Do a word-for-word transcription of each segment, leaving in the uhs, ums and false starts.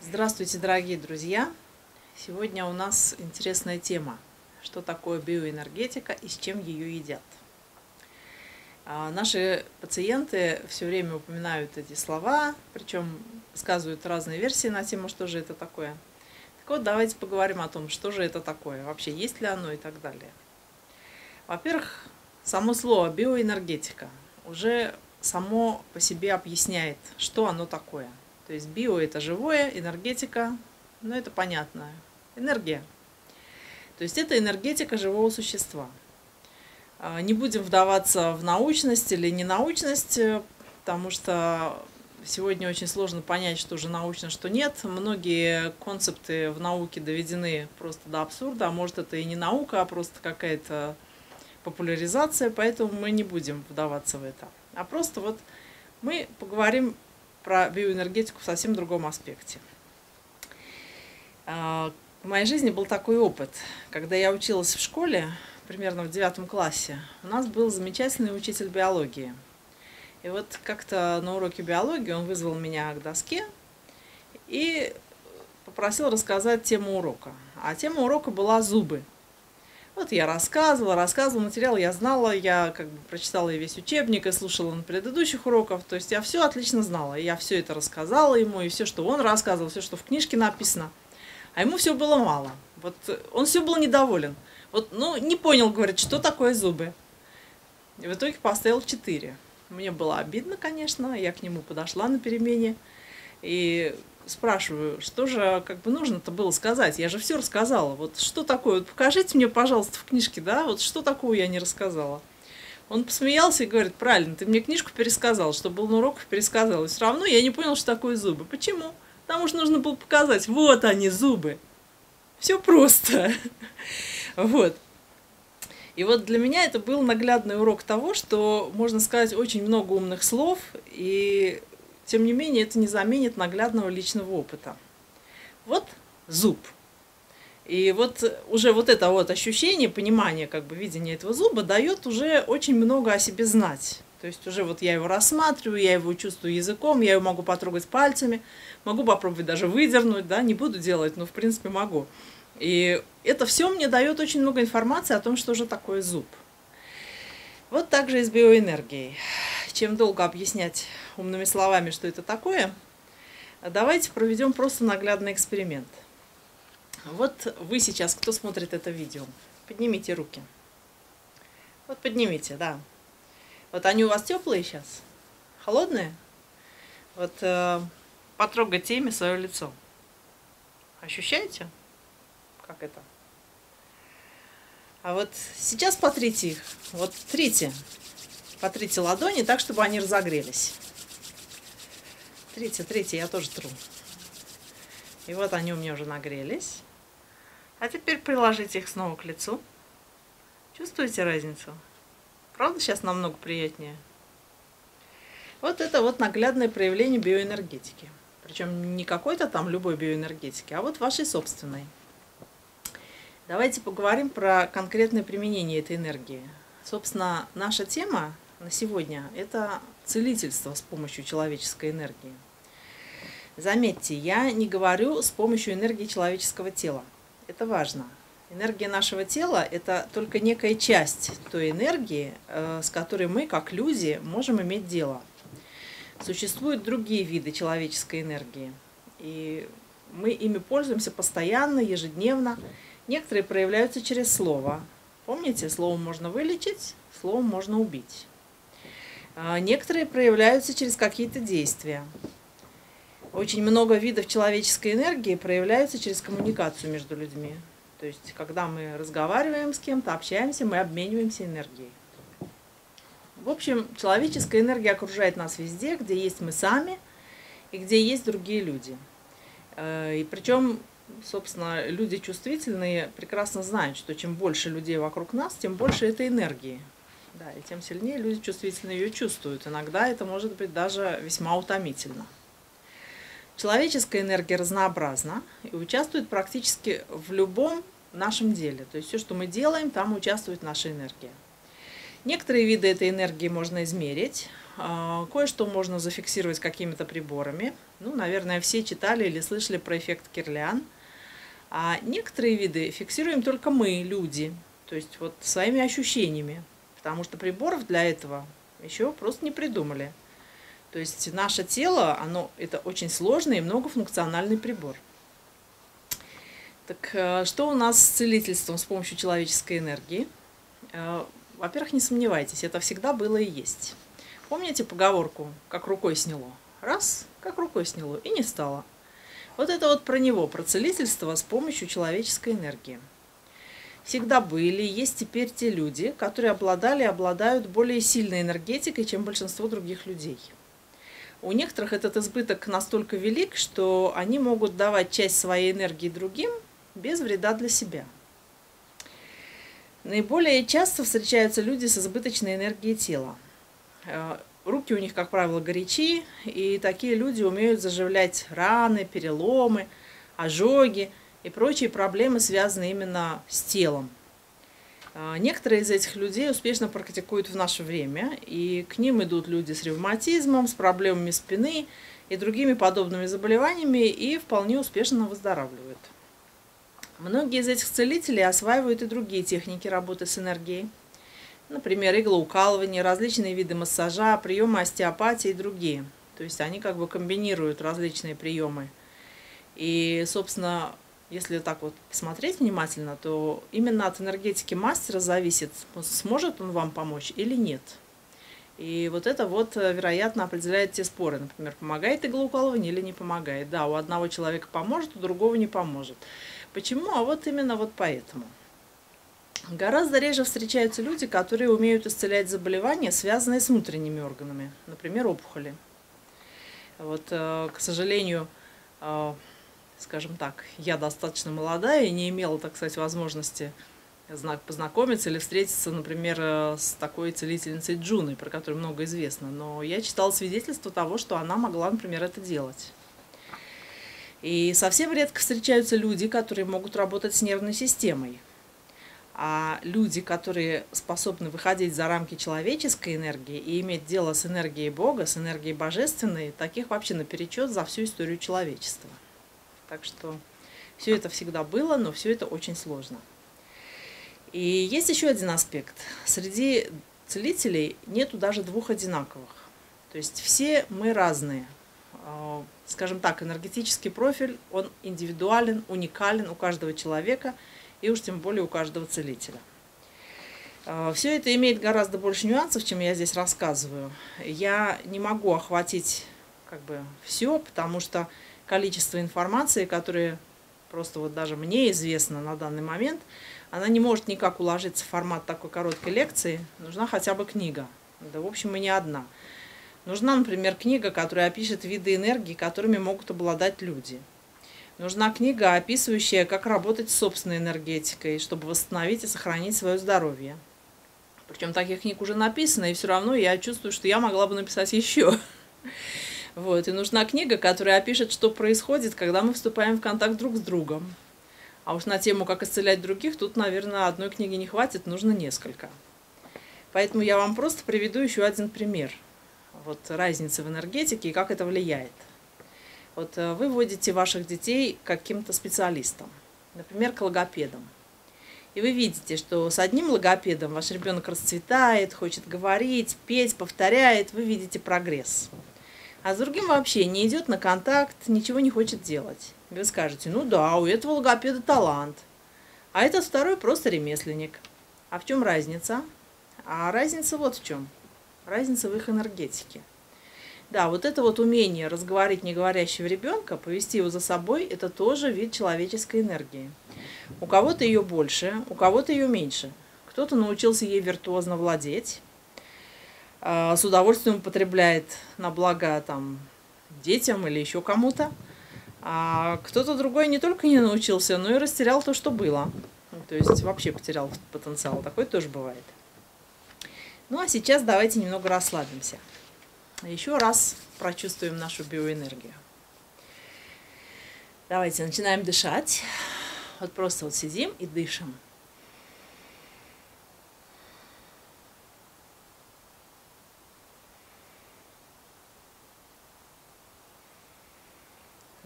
Здравствуйте, дорогие друзья! Сегодня у нас интересная тема. Что такое биоэнергетика и с чем ее едят? Наши пациенты все время упоминают эти слова, причем сказывают разные версии на тему, что же это такое. Так вот, давайте поговорим о том, что же это такое, вообще есть ли оно и так далее. Во-первых, само слово биоэнергетика уже само по себе объясняет, что оно такое. То есть био – это живое, энергетика, ну это понятно, энергия. То есть это энергетика живого существа. Не будем вдаваться в научность или ненаучность, потому что сегодня очень сложно понять, что же научно, что нет. Многие концепты в науке доведены просто до абсурда, а может это и не наука, а просто какая-то популяризация, поэтому мы не будем вдаваться в это. А просто вот мы поговорим про биоэнергетику в совсем другом аспекте. В моей жизни был такой опыт. Когда я училась в школе, примерно в девятом классе, у нас был замечательный учитель биологии. И вот как-то на уроке биологии он вызвал меня к доске и попросил рассказать тему урока. А тема урока была зубы. Вот я рассказывала, рассказывала, материал я знала, я как бы прочитала и весь учебник, и слушала на предыдущих уроках, то есть я все отлично знала, и я все это рассказала ему, и все, что он рассказывал, все, что в книжке написано, а ему все было мало, вот он все был недоволен, вот, ну, не понял, говорит, что такое зубы, и в итоге поставил четыре. Мне было обидно, конечно, я к нему подошла на перемене, и спрашиваю, что же как бы нужно-то было сказать? Я же все рассказала. Вот что такое? Вот покажите мне, пожалуйста, в книжке, да, вот что такого я не рассказала. Он посмеялся и говорит: правильно, ты мне книжку пересказал, что был на уроках, пересказал. И все равно я не понял, что такое зубы. Почему? Потому что нужно было показать, вот они, зубы. Все просто. Вот. И вот для меня это был наглядный урок того, что можно сказать очень много умных слов, и тем не менее, это не заменит наглядного личного опыта. Вот зуб. И вот уже вот это вот ощущение, понимание, как бы видение этого зуба дает уже очень много о себе знать. То есть уже вот я его рассматриваю, я его чувствую языком, я его могу потрогать пальцами, могу попробовать даже выдернуть, да, не буду делать, но в принципе могу. И это все мне дает очень много информации о том, что же такое зуб. Вот так же и с биоэнергией. Чем долго объяснять умными словами, что это такое, давайте проведем просто наглядный эксперимент. Вот вы сейчас, кто смотрит это видео, поднимите руки. Вот поднимите, да. Вот они у вас теплые сейчас? Холодные? Вот э, потрогайте ими свое лицо. Ощущаете? Как это? А вот сейчас потрите их. Вот трите. Потрите ладони так, чтобы они разогрелись. Трите, трите, я тоже тру. И вот они у меня уже нагрелись. А теперь приложите их снова к лицу. Чувствуете разницу? Правда, сейчас намного приятнее? Вот это вот наглядное проявление биоэнергетики. Причем не какой-то там любой биоэнергетики, а вот вашей собственной. Давайте поговорим про конкретное применение этой энергии. Собственно, наша тема на сегодня – это целительство с помощью человеческой энергии. Заметьте, я не говорю с помощью энергии человеческого тела. Это важно. Энергия нашего тела – это только некая часть той энергии, с которой мы, как люди, можем иметь дело. Существуют другие виды человеческой энергии, и мы ими пользуемся постоянно, ежедневно. Некоторые проявляются через слово. Помните, словом можно вылечить, словом можно убить. Некоторые проявляются через какие-то действия. Очень много видов человеческой энергии проявляются через коммуникацию между людьми. То есть, когда мы разговариваем с кем-то, общаемся, мы обмениваемся энергией. В общем, человеческая энергия окружает нас везде, где есть мы сами и где есть другие люди. И причем, собственно, люди чувствительные прекрасно знают, что чем больше людей вокруг нас, тем больше этой энергии. Да, и тем сильнее люди чувствительно ее чувствуют. Иногда это может быть даже весьма утомительно. Человеческая энергия разнообразна и участвует практически в любом нашем деле. То есть все, что мы делаем, там участвует наша энергия. Некоторые виды этой энергии можно измерить. а, кое-что можно зафиксировать какими-то приборами. Ну, наверное, все читали или слышали про эффект Кирлиан. А некоторые виды фиксируем только мы, люди, то есть вот своими ощущениями, потому что приборов для этого еще просто не придумали. То есть наше тело, оно это очень сложный и многофункциональный прибор. Так что у нас с целительством с помощью человеческой энергии? Во-первых, не сомневайтесь, это всегда было и есть. Помните поговорку «как рукой сняло»? Раз, как рукой сняло, и не стало. Вот это вот про него, про целительство с помощью человеческой энергии. Всегда были, есть теперь те люди, которые обладали и обладают более сильной энергетикой, чем большинство других людей. У некоторых этот избыток настолько велик, что они могут давать часть своей энергии другим без вреда для себя. Наиболее часто встречаются люди с избыточной энергией тела. Руки у них, как правило, горячи, и такие люди умеют заживлять раны, переломы, ожоги и прочие проблемы, связанные именно с телом. Некоторые из этих людей успешно практикуют в наше время, и к ним идут люди с ревматизмом, с проблемами спины и другими подобными заболеваниями, и вполне успешно выздоравливают. Многие из этих целителей осваивают и другие техники работы с энергией. Например, иглоукалывание, различные виды массажа, приемы остеопатии и другие. То есть они как бы комбинируют различные приемы. И, собственно, если так вот посмотреть внимательно, то именно от энергетики мастера зависит, сможет он вам помочь или нет. И вот это вот, вероятно, определяет те споры. Например, помогает иглоукалывание или не помогает. Да, у одного человека поможет, у другого не поможет. Почему? А вот именно вот поэтому. Гораздо реже встречаются люди, которые умеют исцелять заболевания, связанные с внутренними органами, например, опухоли. Вот, к сожалению, скажем так, я достаточно молодая и не имела, так сказать, возможности познакомиться или встретиться, например, с такой целительницей Джуной, про которую много известно. Но я читала свидетельство того, что она могла, например, это делать. И совсем редко встречаются люди, которые могут работать с нервной системой. А люди, которые способны выходить за рамки человеческой энергии и иметь дело с энергией Бога, с энергией божественной, таких вообще наперечет за всю историю человечества. Так что все это всегда было, но все это очень сложно. И есть еще один аспект. Среди целителей нету даже двух одинаковых. То есть все мы разные. Скажем так, энергетический профиль, он индивидуален, уникален у каждого человека, и уж тем более у каждого целителя. Все это имеет гораздо больше нюансов, чем я здесь рассказываю. Я не могу охватить как бы все, потому что количество информации, которое просто вот даже мне известно на данный момент, она не может никак уложиться в формат такой короткой лекции. Нужна хотя бы книга. Да, в общем, и не одна. Нужна, например, книга, которая опишет виды энергии, которыми могут обладать люди. Нужна книга, описывающая, как работать с собственной энергетикой, чтобы восстановить и сохранить свое здоровье. Причем таких книг уже написано, и все равно я чувствую, что я могла бы написать еще. Вот. И нужна книга, которая опишет, что происходит, когда мы вступаем в контакт друг с другом. А уж на тему, как исцелять других, тут, наверное, одной книги не хватит, нужно несколько. Поэтому я вам просто приведу еще один пример. Вот разницы в энергетике и как это влияет. Вот вы вводите ваших детей к каким-то специалистам, например, к логопедам. И вы видите, что с одним логопедом ваш ребенок расцветает, хочет говорить, петь, повторяет, вы видите прогресс. А с другим вообще не идет на контакт, ничего не хочет делать. Вы скажете, ну да, у этого логопеда талант, а этот второй просто ремесленник. А в чем разница? А разница вот в чем. Разница в их энергетике. Да, вот это вот умение разговорить неговорящего ребенка, повести его за собой, это тоже вид человеческой энергии. У кого-то ее больше, у кого-то ее меньше. Кто-то научился ей виртуозно владеть, с удовольствием употребляет на благо там, детям или еще кому-то. А кто-то другой не только не научился, но и растерял то, что было. То есть вообще потерял потенциал. Такое тоже бывает. Ну а сейчас давайте немного расслабимся. Еще раз прочувствуем нашу биоэнергию. Давайте начинаем дышать. Вот просто вот сидим и дышим.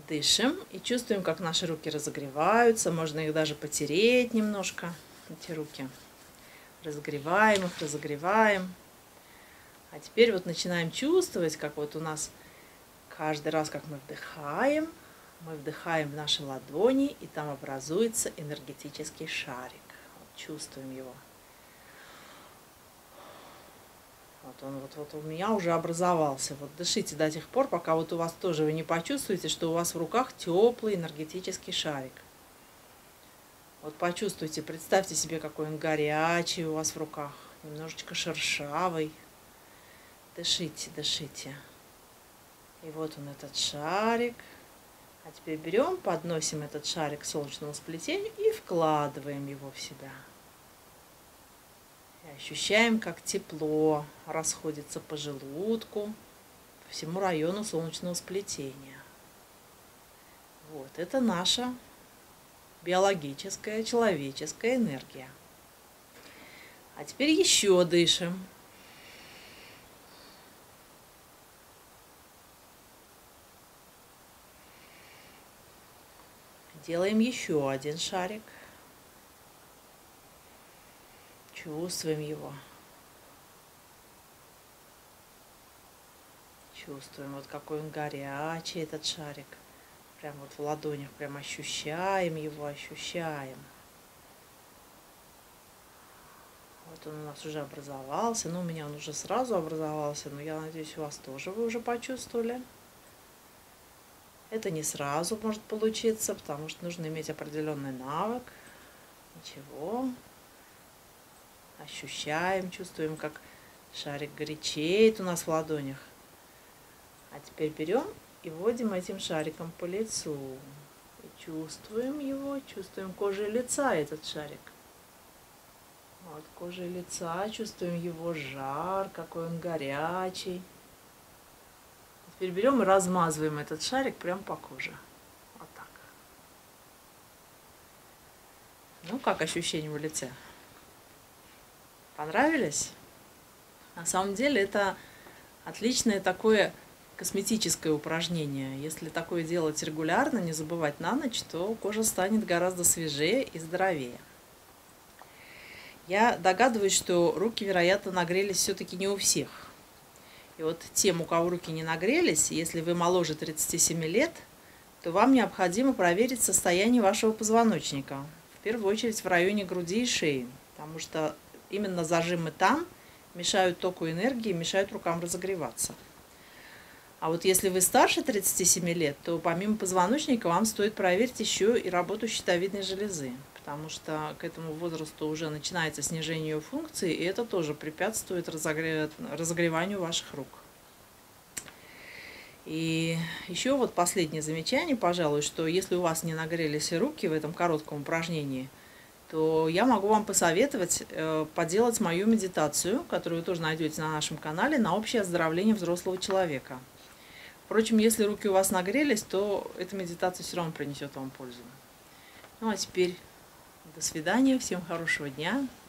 Дышим и чувствуем, как наши руки разогреваются. Можно их даже потереть немножко, эти руки. Разогреваем их, разогреваем. А теперь вот начинаем чувствовать, как вот у нас каждый раз, как мы вдыхаем, мы вдыхаем в наши ладони, и там образуется энергетический шарик. Вот чувствуем его. Вот он вот, вот у меня уже образовался. Вот дышите до тех пор, пока вот у вас тоже вы не почувствуете, что у вас в руках теплый энергетический шарик. Вот почувствуйте, представьте себе, какой он горячий у вас в руках, немножечко шершавый. Дышите, дышите. И вот он, этот шарик. А теперь берем, подносим этот шарик к солнечному сплетению и вкладываем его в себя. И ощущаем, как тепло расходится по желудку, по всему району солнечного сплетения. Вот, это наша биологическая, человеческая энергия. А теперь еще дышим. Делаем еще один шарик. Чувствуем его. Чувствуем, вот какой он горячий, этот шарик. Прям вот в ладонях, прям ощущаем его, ощущаем. Вот он у нас уже образовался. Ну, у меня он уже сразу образовался, но я надеюсь, у вас тоже вы уже почувствовали. Это не сразу может получиться, потому что нужно иметь определенный навык. Ничего. Ощущаем, чувствуем, как шарик горячеет у нас в ладонях. А теперь берем и вводим этим шариком по лицу. И чувствуем его, чувствуем кожей лица этот шарик. Вот кожей лица, чувствуем его жар, какой он горячий. Теперь берем и размазываем этот шарик прямо по коже. Вот так. Ну, как ощущения в лице? Понравились? На самом деле это отличное такое косметическое упражнение. Если такое делать регулярно, не забывать на ночь, то кожа станет гораздо свежее и здоровее. Я догадываюсь, что руки, вероятно, нагрелись все-таки не у всех. И вот тем, у кого руки не нагрелись, если вы моложе тридцати семи лет, то вам необходимо проверить состояние вашего позвоночника. В первую очередь в районе груди и шеи, потому что именно зажимы там мешают току энергии, мешают рукам разогреваться. А вот если вы старше тридцати семи лет, то помимо позвоночника вам стоит проверить еще и работу щитовидной железы, потому что к этому возрасту уже начинается снижение ее функции, и это тоже препятствует разогреванию ваших рук. И еще вот последнее замечание, пожалуй, что если у вас не нагрелись руки в этом коротком упражнении, то я могу вам посоветовать э, поделать мою медитацию, которую вы тоже найдете на нашем канале, на общее оздоровление взрослого человека. Впрочем, если руки у вас нагрелись, то эта медитация все равно принесет вам пользу. Ну а теперь до свидания, всем хорошего дня.